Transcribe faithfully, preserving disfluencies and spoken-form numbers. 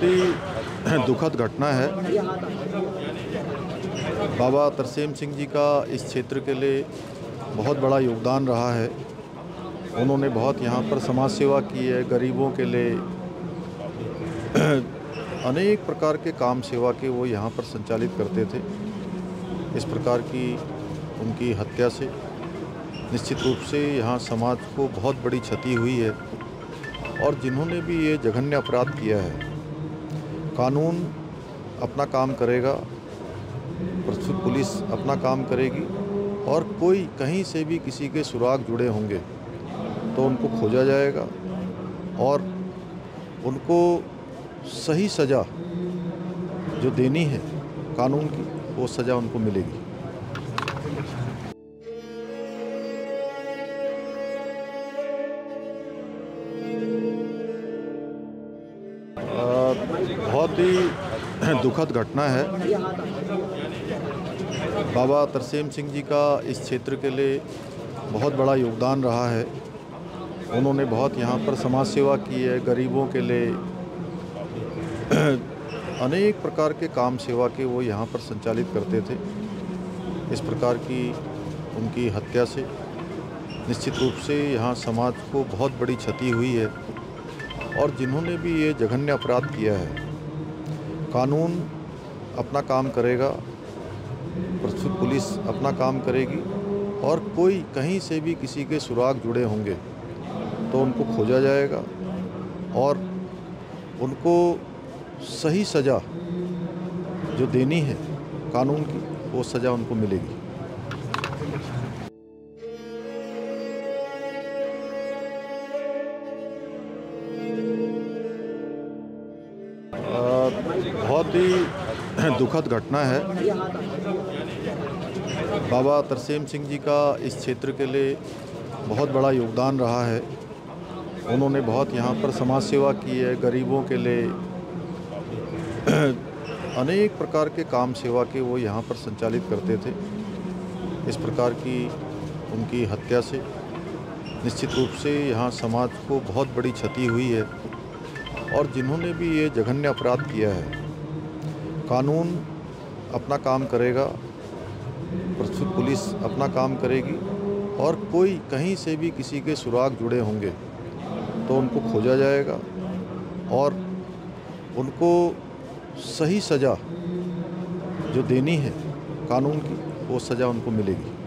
बहुत ही दुखद घटना है। बाबा तरसेम सिंह जी का इस क्षेत्र के लिए बहुत बड़ा योगदान रहा है। उन्होंने बहुत यहाँ पर समाज सेवा की है, गरीबों के लिए अनेक प्रकार के काम सेवा के वो यहाँ पर संचालित करते थे। इस प्रकार की उनकी हत्या से निश्चित रूप से यहाँ समाज को बहुत बड़ी क्षति हुई है और जिन्होंने भी ये जघन्य अपराध किया है, कानून अपना काम करेगा, प्रस्तुत पुलिस अपना काम करेगी और कोई कहीं से भी किसी के सुराग जुड़े होंगे तो उनको खोजा जाएगा और उनको सही सज़ा जो देनी है कानून की, वो सज़ा उनको मिलेगी। बहुत ही दुखद घटना है। बाबा तरसेम सिंह जी का इस क्षेत्र के लिए बहुत बड़ा योगदान रहा है। उन्होंने बहुत यहाँ पर समाज सेवा की है, गरीबों के लिए अनेक प्रकार के काम सेवा के वो यहाँ पर संचालित करते थे। इस प्रकार की उनकी हत्या से निश्चित रूप से यहाँ समाज को बहुत बड़ी क्षति हुई है और जिन्होंने भी ये जघन्य अपराध किया है, कानून अपना काम करेगा, प्रस्तुत पुलिस अपना काम करेगी और कोई कहीं से भी किसी के सुराग जुड़े होंगे तो उनको खोजा जाएगा और उनको सही सज़ा जो देनी है कानून की, वो सज़ा उनको मिलेगी। बहुत ही दुखद घटना है। बाबा तरसेम सिंह जी का इस क्षेत्र के लिए बहुत बड़ा योगदान रहा है। उन्होंने बहुत यहाँ पर समाज सेवा की है, गरीबों के लिए अनेक प्रकार के काम सेवा के वो यहाँ पर संचालित करते थे। इस प्रकार की उनकी हत्या से निश्चित रूप से यहाँ समाज को बहुत बड़ी क्षति हुई है और जिन्होंने भी ये जघन्य अपराध किया है, कानून अपना काम करेगा, प्रस्तुत पुलिस अपना काम करेगी और कोई कहीं से भी किसी के सुराग जुड़े होंगे तो उनको खोजा जाएगा और उनको सही सज़ा जो देनी है कानून की, वो सज़ा उनको मिलेगी।